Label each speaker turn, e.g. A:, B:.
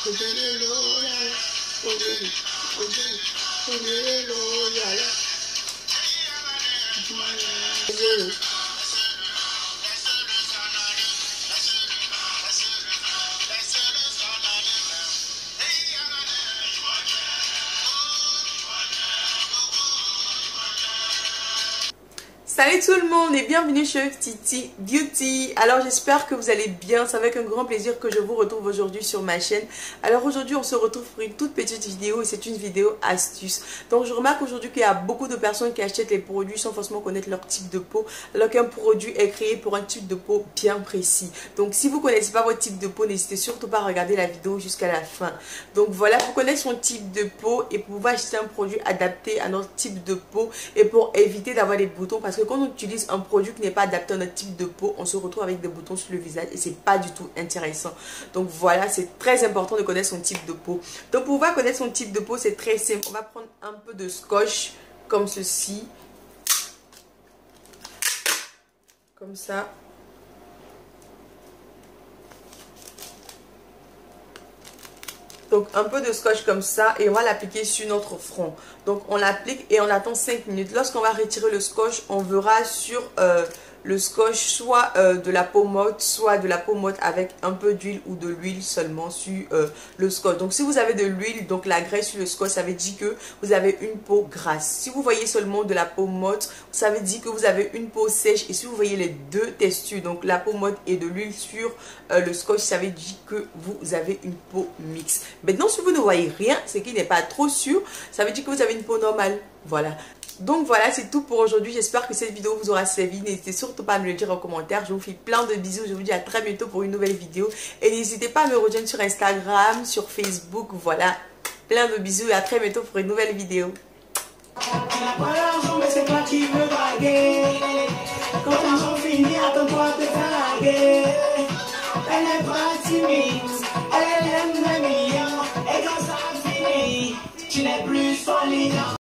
A: Salut tout le monde et bienvenue chez Titi Beauty. Alors j'espère que vous allez bien, c'est avec un grand plaisir que je vous retrouve aujourd'hui sur ma chaîne. Alors aujourd'hui on se retrouve pour une toute petite vidéo et c'est une vidéo astuce. Donc je remarque aujourd'hui qu'il y a beaucoup de personnes qui achètent les produits sans forcément connaître leur type de peau, alors qu'un produit est créé pour un type de peau bien précis. Donc si vous ne connaissez pas votre type de peau, n'hésitez surtout pas à regarder la vidéo jusqu'à la fin. Donc voilà, pour connaître son type de peau et pour pouvoir acheter un produit adapté à notre type de peau et pour éviter d'avoir des boutons, parce que quand on utilise un produit qui n'est pas adapté à notre type de peau, on se retrouve avec des boutons sur le visage et c'est pas du tout intéressant. Donc voilà, c'est très important de connaître son type de peau. Donc pour pouvoir connaître son type de peau, c'est très simple. On va prendre un peu de scotch comme ceci, comme ça. Donc un peu de scotch comme ça et on va l'appliquer sur notre front. Donc on l'applique et on attend 5 minutes. Lorsqu'on va retirer le scotch, on verra sur le scotch soit de la pommade, soit de la pommade avec un peu d'huile ou de l'huile seulement sur le scotch. Donc si vous avez de l'huile, donc la graisse sur le scotch, ça veut dire que vous avez une peau grasse. Si vous voyez seulement de la pommade, ça veut dire que vous avez une peau sèche. Et si vous voyez les deux textures, donc la pommade et de l'huile sur le scotch, ça veut dire que vous avez une peau mixte. Maintenant, si vous ne voyez rien, c'est qu'il n'est pas trop sûr, ça veut dire que vous avez une peau normale. Voilà. Donc voilà, c'est tout pour aujourd'hui. J'espère que cette vidéo vous aura servi. N'hésitez surtout pas à me le dire en commentaire. Je vous fais plein de bisous. Je vous dis à très bientôt pour une nouvelle vidéo. Et n'hésitez pas à me rejoindre sur Instagram, sur Facebook. Voilà, plein de bisous et à très bientôt pour une nouvelle vidéo.
B: Tu n'es plus folie.